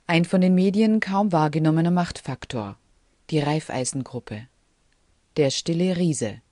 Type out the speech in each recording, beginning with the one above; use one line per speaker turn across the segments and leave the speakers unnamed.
Ein von den Medien kaum wahrgenommener Machtfaktor, die Raiffeisen-Gruppe. Der stille Riese.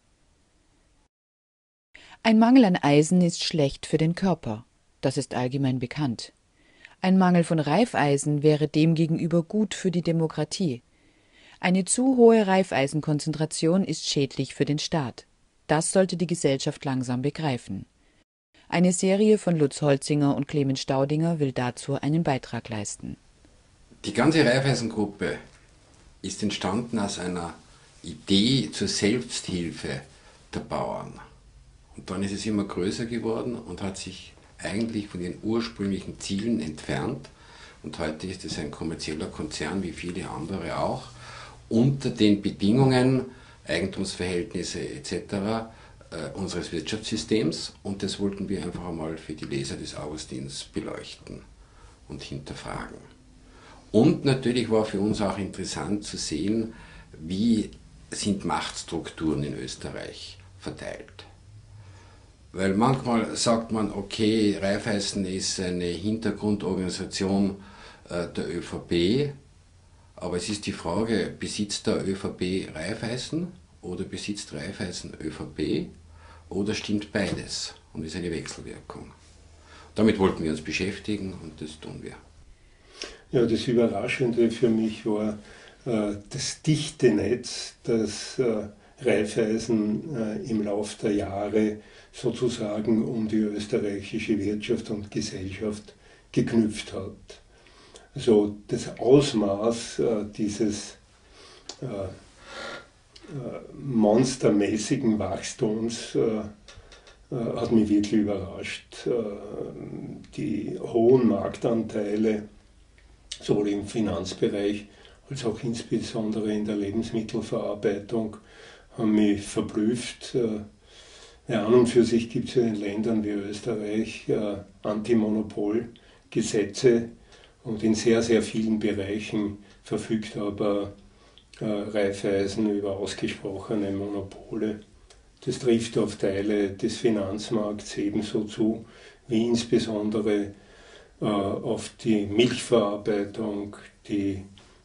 Ein Mangel an Eisen ist schlecht für den Körper, das ist allgemein bekannt. Ein Mangel von Reifeisen wäre demgegenüber gut für die Demokratie. Eine zu hohe Reifeisenkonzentration ist schädlich für den Staat. Das sollte die Gesellschaft langsam begreifen. Eine Serie von Lutz Holzinger und Clemens Staudinger will dazu einen Beitrag leisten.
Die ganze Raiffeisen-Gruppe ist entstanden aus einer Idee zur Selbsthilfe der Bauern. Und dann ist es immer größer geworden und hat sich eigentlich von den ursprünglichen Zielen entfernt. Und heute ist es ein kommerzieller Konzern, wie viele andere auch, unter den Bedingungen, Eigentumsverhältnisse etc. Unseres Wirtschaftssystems. Und das wollten wir einfach einmal für die Leser des Augustins beleuchten und hinterfragen. Und natürlich war für uns auch interessant zu sehen, wie sind Machtstrukturen in Österreich verteilt. Weil manchmal sagt man, okay, Raiffeisen ist eine Hintergrundorganisation der ÖVP, aber es ist die Frage, besitzt der ÖVP Raiffeisen oder besitzt Raiffeisen ÖVP oder stimmt beides und ist eine Wechselwirkung. Damit wollten wir uns beschäftigen und das tun wir.
Ja, das Überraschende für mich war das dichte Netz, das Raiffeisen im Lauf der Jahre sozusagen um die österreichische Wirtschaft und Gesellschaft geknüpft hat. Also das Ausmaß dieses monstermäßigen Wachstums hat mich wirklich überrascht. Die hohen Marktanteile, sowohl im Finanzbereich als auch insbesondere in der Lebensmittelverarbeitung, haben mich verblüfft. Ja, an und für sich gibt es ja in Ländern wie Österreich Antimonopolgesetze und in sehr, sehr vielen Bereichen verfügt aber Raiffeisen über ausgesprochene Monopole. Das trifft auf Teile des Finanzmarkts ebenso zu, wie insbesondere auf die Milchverarbeitung, die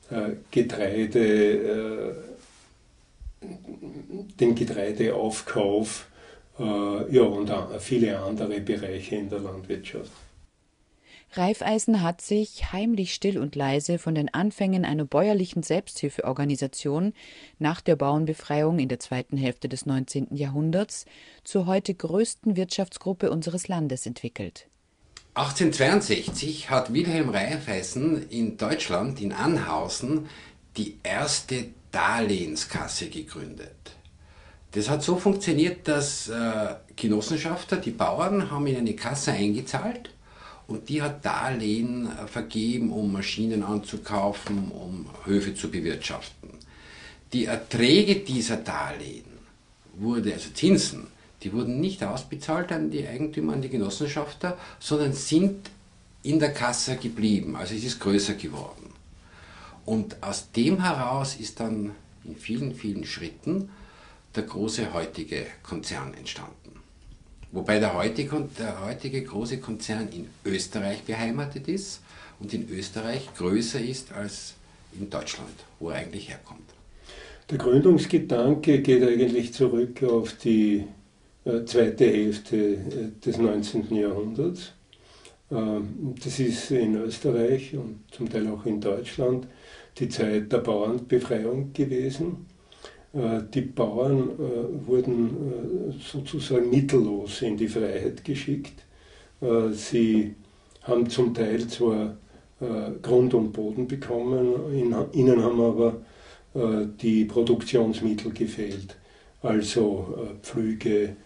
den Getreideaufkauf ja, und viele andere Bereiche in der Landwirtschaft.
Raiffeisen hat sich, heimlich still und leise, von den Anfängen einer bäuerlichen Selbsthilfeorganisation nach der Bauernbefreiung in der zweiten Hälfte des 19. Jahrhunderts zur heute größten Wirtschaftsgruppe unseres Landes entwickelt.
1862 hat Wilhelm Raiffeisen in Deutschland, in Anhausen, die erste Darlehenskasse gegründet. Das hat so funktioniert, dass Genossenschafter, die Bauern, haben in eine Kasse eingezahlt und die hat Darlehen vergeben, um Maschinen anzukaufen, um Höfe zu bewirtschaften. Die Erträge dieser Darlehen also Zinsen, die wurden nicht ausbezahlt an die Eigentümer, an die Genossenschafter, sondern sind in der Kasse geblieben. Also es ist größer geworden. Und aus dem heraus ist dann in vielen, vielen Schritten der große heutige Konzern entstanden. Wobei der heutige große Konzern in Österreich beheimatet ist und in Österreich größer ist als in Deutschland, wo er eigentlich herkommt.
Der Gründungsgedanke geht eigentlich zurück auf die zweite Hälfte des 19. Jahrhunderts. Das ist in Österreich und zum Teil auch in Deutschland die Zeit der Bauernbefreiung gewesen. Die Bauern wurden sozusagen mittellos in die Freiheit geschickt. Sie haben zum Teil zwar Grund und Boden bekommen, ihnen haben aber die Produktionsmittel gefehlt, also Pflüge,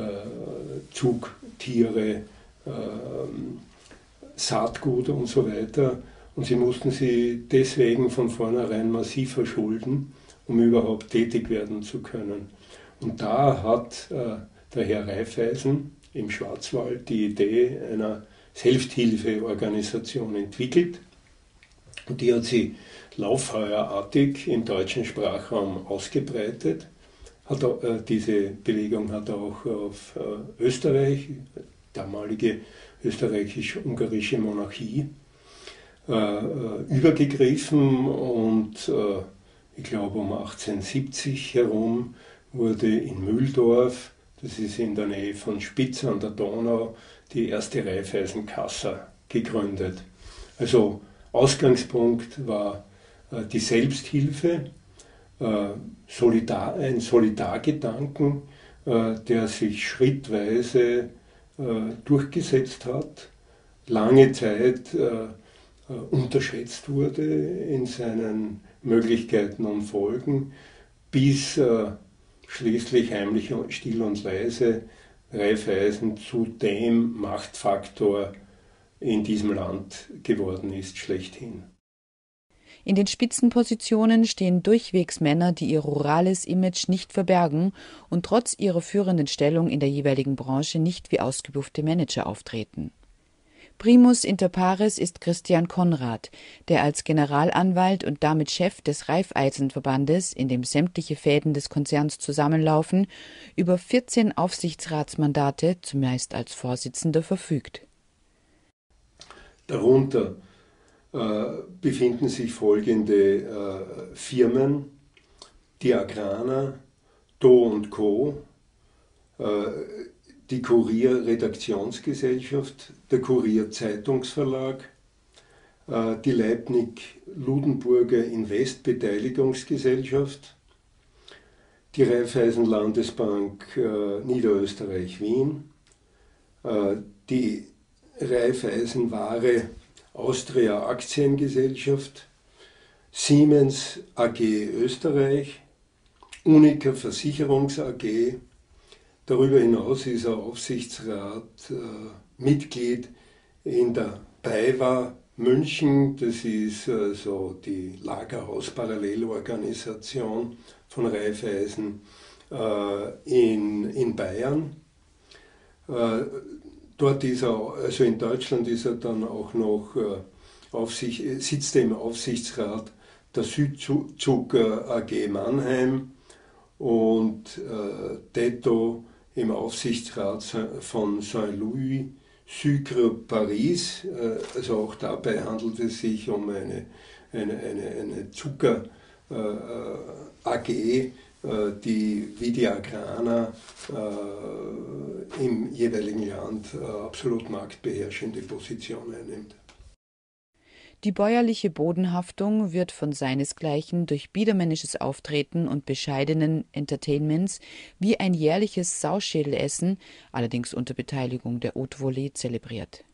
Zugtiere, Saatgut und so weiter. Und sie mussten sie deswegen von vornherein massiv verschulden, um überhaupt tätig werden zu können. Und da hat der Herr Raiffeisen im Schwarzwald die Idee einer Selbsthilfeorganisation entwickelt. Und die hat sie lauffeuerartig im deutschen Sprachraum ausgebreitet. Diese Bewegung hat auch auf Österreich, damalige österreichisch-ungarische Monarchie, übergegriffen und ich glaube um 1870 herum wurde in Mühldorf, das ist in der Nähe von Spitz an der Donau, die erste Raiffeisenkassa gegründet. Also Ausgangspunkt war die Selbsthilfe, ein Solidargedanken, der sich schrittweise durchgesetzt hat, lange Zeit unterschätzt wurde in seinen Möglichkeiten und Folgen, bis schließlich heimlich, still und leise Raiffeisen zu dem Machtfaktor in diesem Land geworden ist, schlechthin.
In den Spitzenpositionen stehen durchwegs Männer, die ihr rurales Image nicht verbergen und trotz ihrer führenden Stellung in der jeweiligen Branche nicht wie ausgebuffte Manager auftreten. Primus inter pares ist Christian Konrad, der als Generalanwalt und damit Chef des Raiffeisenverbandes, in dem sämtliche Fäden des Konzerns zusammenlaufen, über 14 Aufsichtsratsmandate, zumeist als Vorsitzender, verfügt.
Darunter befinden sich folgende Firmen: die Agrana, Do & Co., die Kurier Redaktionsgesellschaft, der Kurier Zeitungsverlag, die Leibniz-Ludenburger Invest-Beteiligungsgesellschaft, die Raiffeisen Landesbank Niederösterreich-Wien, die Raiffeisen Ware Austria Aktiengesellschaft, Siemens AG Österreich, Unica Versicherungs AG. Darüber hinaus ist er Aufsichtsrat, Mitglied in der BayWa München, das ist so die Lagerhaus-Parallelorganisation von Raiffeisen in Bayern. Dort ist er, also in Deutschland ist er dann auch noch sitzt er im Aufsichtsrat der Südzug AG Mannheim und Detto im Aufsichtsrat von Saint-Louis Sucre Paris. Also auch dabei handelt es sich um eine Zucker AG, die wie die Agrana im jeweiligen Land absolut marktbeherrschende Position einnimmt.
Die bäuerliche Bodenhaftung wird von seinesgleichen durch biedermännisches Auftreten und bescheidenen Entertainments wie ein jährliches Sauschädelessen, allerdings unter Beteiligung der Haute Volée, zelebriert.